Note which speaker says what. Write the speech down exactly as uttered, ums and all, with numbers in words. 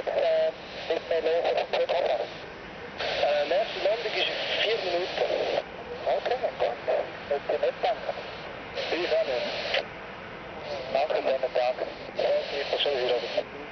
Speaker 1: äh, nicht mehr los auf dem Flughafen? Äh, nächste Landung ist vier Minuten. Okay, gut. Hätte ich nicht gedacht. Ich auch nicht. Danke, schönen Tag. Ja, ich bin schon wieder.